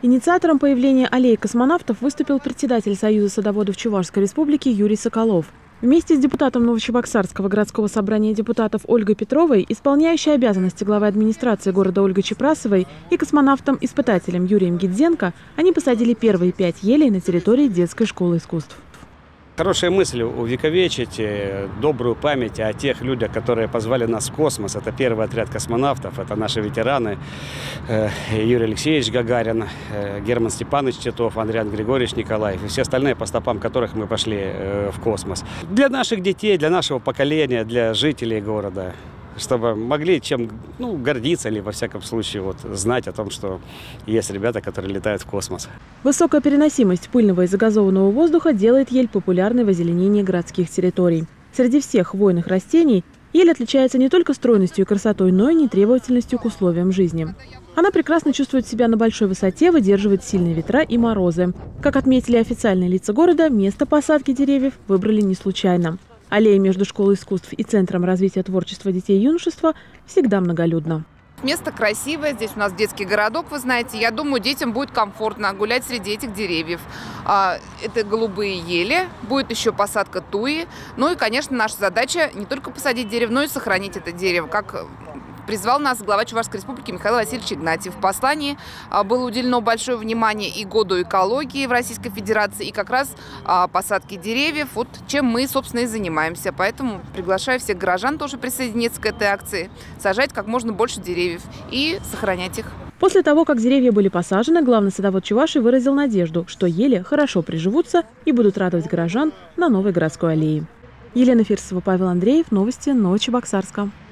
Инициатором появления аллеи космонавтов выступил председатель Союза садоводов Чувашской республики Юрий Соколов. Вместе с депутатом Новочебоксарского городского собрания депутатов Ольгой Петровой, исполняющей обязанности главы администрации города Ольгой Чепрасовой и космонавтом-испытателем Юрием Гидзенко они посадили первые 5 елей на территории детской школы искусств. Хорошая мысль увековечить добрую память о тех людях, которые позвали нас в космос. Это первый отряд космонавтов, это наши ветераны Юрий Алексеевич Гагарин, Герман Степанович Титов, Андриан Григорьевич Николаев и все остальные, по стопам которых мы пошли в космос. Для наших детей, для нашего поколения, для жителей города, чтобы могли чем гордиться или, во всяком случае, знать о том, что есть ребята, которые летают в космос. Высокая переносимость пыльного и загазованного воздуха делает ель популярной в озеленении городских территорий. Среди всех хвойных растений ель отличается не только стройностью и красотой, но и нетребовательностью к условиям жизни. Она прекрасно чувствует себя на большой высоте, выдерживает сильные ветра и морозы. Как отметили официальные лица города, место посадки деревьев выбрали не случайно. Аллея между школой искусств и Центром развития творчества детей и юношества всегда многолюдна. Место красивое, здесь у нас детский городок, вы знаете. Я думаю, детям будет комфортно гулять среди этих деревьев. Это голубые ели, будет еще посадка туи. Ну и, конечно, наша задача не только посадить дерево, но и сохранить это дерево, как призвал нас глава Чувашской республики Михаил Васильевич Игнатьев. В послании было уделено большое внимание и году экологии в Российской Федерации, и как раз посадке деревьев, чем мы, собственно, и занимаемся. Поэтому приглашаю всех горожан тоже присоединиться к этой акции, сажать как можно больше деревьев и сохранять их. После того, как деревья были посажены, главный садовод Чувашии выразил надежду, что ели хорошо приживутся и будут радовать горожан на новой городской аллее. Елена Фирсова, Павел Андреев. Новости Новочебоксарска.